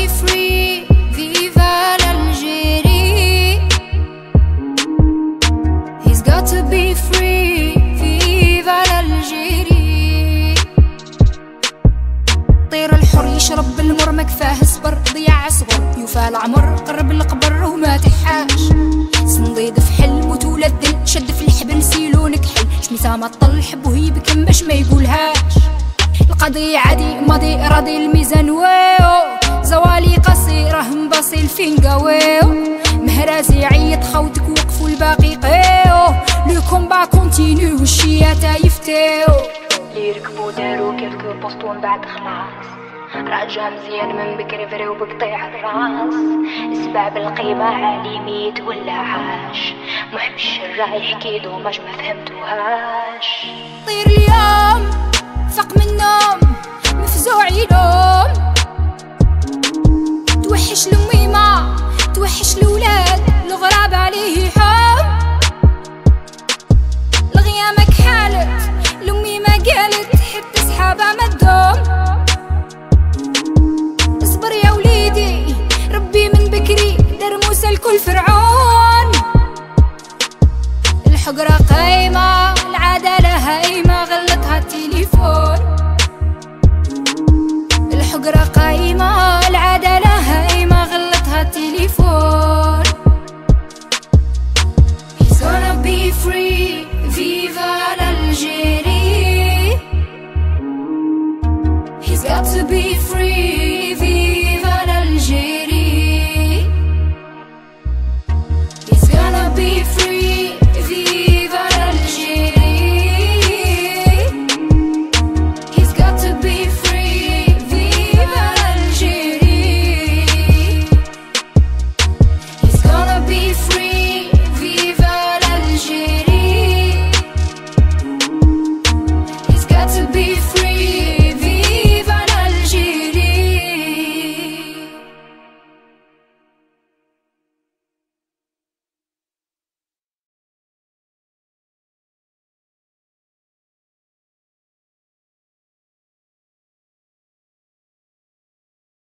be free, viva l'Algérie. He's got to be free, viva l'Algérie. طير الحر يشرب المر ما كفاه صبر، ضيع صغر يوفى العمر، قرب القبر وما تحاش. صنديد في حلم وتولد دل، شد في الحبل سيلو نكحل، شميتها ما طل حبه يبكم باش ما يقولهاش. القضية عادي ماضي راضي الميزان واو، زوالي قصيرة مباصي الفينقا واو، مهرازي يعيط خوتك وقفوا الباقي قيو، لو كومبا كونتينيو والشياتا يفتيو. اللي يركبو دارو كيلكو بوست ومن بعد خلاص، راجع مزيان من بكري فري وبقطيع الراس، السبع بالقيمة عالي ميت ولا عاش، محب الشر رايح كيدو ماش ما فهمتوهاش. طير اليوم فاق من النوم مفزوع يلوم، توحش الأميمة توحش الولاد، الغراب عليه حوم. الغيامة كحالت الأميمة قالت حتى صحابها ما تدوم.